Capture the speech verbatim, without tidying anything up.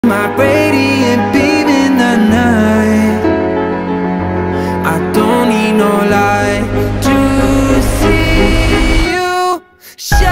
My radiant beam in the night. I don't need no light to see you shine.